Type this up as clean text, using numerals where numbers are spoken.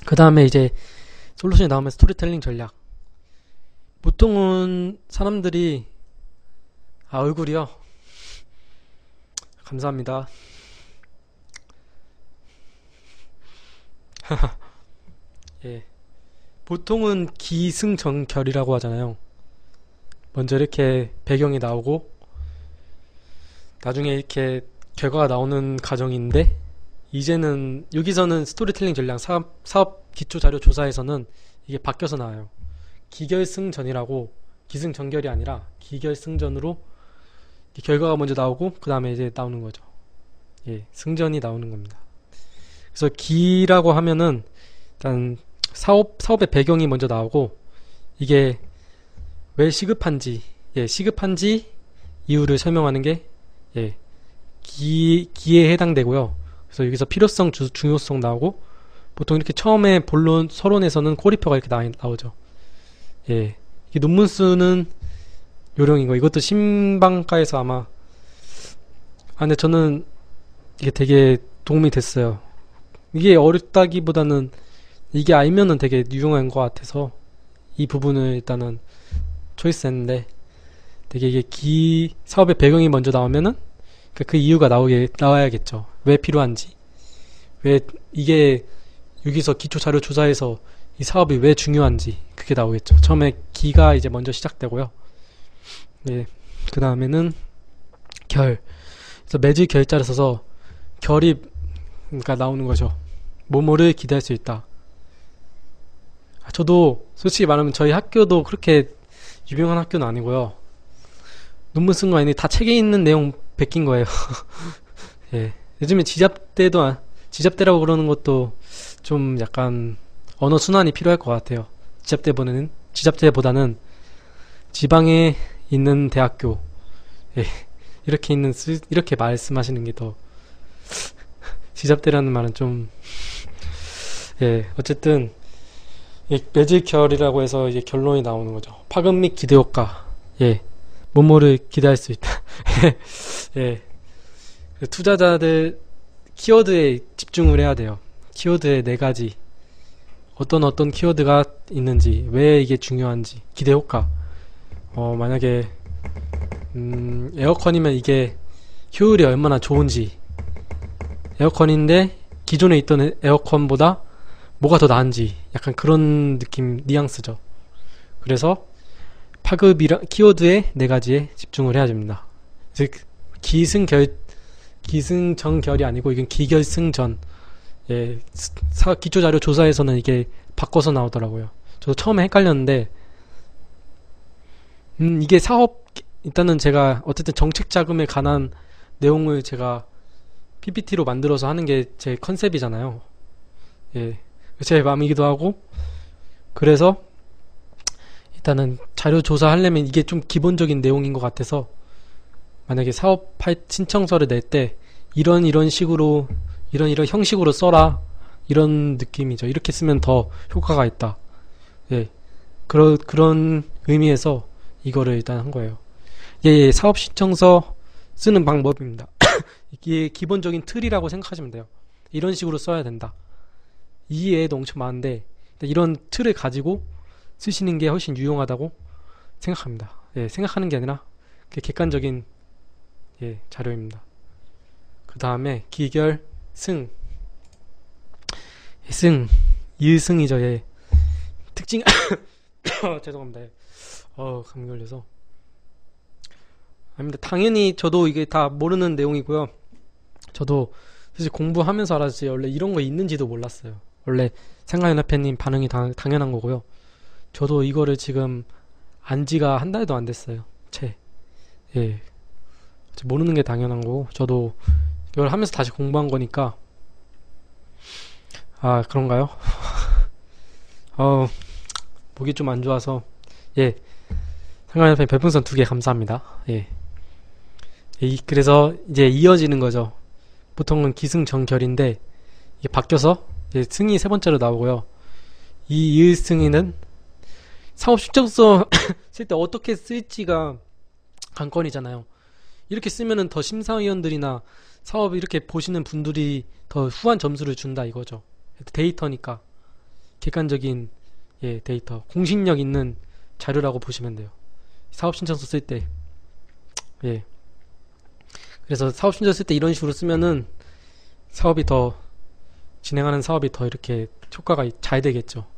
그 다음에 이제 솔루션이 나오면 스토리텔링 전략. 보통은 사람들이 얼굴이요. 감사합니다. 예. 보통은 기승전결이라고 하잖아요. 먼저 이렇게 배경이 나오고 나중에 이렇게 결과가 나오는 과정인데, 이제는 여기서는 스토리텔링 전략 사업 기초 자료 조사에서는 이게 바뀌어서 나와요. 기결승전이라고, 기승전결이 아니라 기결승전으로 결과가 먼저 나오고 그 다음에 이제 나오는 거죠. 예, 승전이 나오는 겁니다. 그래서 기라고 하면은 일단 사업의 배경이 먼저 나오고, 이게 왜 시급한지, 시급한지 이유를 설명하는 게 기에 해당되고요. 그래서 여기서 필요성, 중요성 나오고, 보통 이렇게 처음에 본론, 서론에서는 꼬리표가 이렇게 나오죠. 이게 논문 쓰는 요령인 거. 이것도 신방과에서 아마, 근데 저는 이게 되게 도움이 됐어요. 이게 어렵다기보다는 이게 알면은 되게 유용한 것 같아서 이 부분을 일단은 초이스했는데, 되게 이게 사업의 배경이 먼저 나오면은 그 이유가 나와야겠죠. 왜 필요한지, 왜 이게 여기서 기초 자료 조사에서 이 사업이 왜 중요한지 그게 나오겠죠. 처음에 기가 이제 먼저 시작되고요. 그 다음에는 그래서 매질 결자를 써서 결이 나오는 거죠. 뭐뭐를 기대할 수 있다. 저도 솔직히 말하면 저희 학교도 그렇게 유명한 학교는 아니고요. 논문 쓴 거 아닌데 다 책에 있는 내용 베낀 거예요. 요즘에 지잡대라고 그러는 것도 좀 약간 언어 순환이 필요할 것 같아요. 지잡대보다는 지방에 있는 대학교, 이렇게 말씀하시는 게 더, 지잡대라는 말은 좀, 어쨌든 매질결이라고 해서 이제 결론이 나오는 거죠. 파급 및 기대 효과. 뭐뭐를 기대할 수 있다. 투자자들 키워드에 집중을 해야 돼요. 키워드에 4가지. 어떤 키워드가 있는지, 왜 이게 중요한지, 기대 효과. 만약에 에어컨이면 이게 효율이 얼마나 좋은지, 에어컨인데 기존에 있던 에어컨보다 뭐가 더 나은지, 약간 그런 느낌, 뉘앙스죠. 그래서 키워드의 4가지에 집중을 해야 됩니다. 즉 기승전결이 아니고 이건 기결승전. 기초자료 조사에서는 이게 바꿔서 나오더라고요. 저도 처음에 헷갈렸는데, 이게 일단은 제가 어쨌든 정책 자금에 관한 내용을 제가 PPT로 만들어서 하는 게 제 컨셉이잖아요. 제 마음이기도 하고, 그래서 일단은 자료 조사하려면 이게 좀 기본적인 내용인 것 같아서, 만약에 사업 신청서를 낼 때 이런 식으로, 이런 형식으로 써라, 이런 느낌이죠. 이렇게 쓰면 더 효과가 있다. 그런 의미에서 이거를 일단 한 거예요. 사업 신청서 쓰는 방법입니다. 이게 기본적인 틀이라고 생각하시면 돼요. 이런 식으로 써야 된다. 이 외에도 엄청 많은데 이런 틀을 가지고 쓰시는 게 훨씬 유용하다고 생각합니다. 생각하는 게 아니라 객관적인 자료입니다. 그 다음에 기결, 승. 이승이죠. 특징. 죄송합니다. 감기 걸려서. 아닙니다. 당연히 저도 이게 다 모르는 내용이고요. 저도 사실 공부하면서 알았지, 원래 이런 거 있는지도 몰랐어요. 원래 생활연합회님 반응이 당연한 거고요. 저도 이거를 지금 안 지가 한 달도 안 됐어요. 모르는 게 당연한 거고, 저도 이걸 하면서 다시 공부한 거니까. 그런가요? 목이 좀 안 좋아서. 생활연합회 별풍선 2개 감사합니다. 그래서 이제 이어지는 거죠. 보통은 기승전결인데 이게 바뀌어서 이제 승이 3번째로 나오고요. 이 이을승이는 사업 실적서 쓸 때 어떻게 쓸지가 관건이잖아요. 이렇게 쓰면은 더 심사위원들이나 사업 이렇게 보시는 분들이 더 후한 점수를 준다 이거죠. 데이터니까. 객관적인 예, 데이터, 공신력 있는 자료라고 보시면 돼요. 사업 신청서 쓸 때. 예. 그래서 사업 신청서 쓸 때 이런 식으로 쓰면은 진행하는 사업이 더 이렇게 효과가 잘 되겠죠.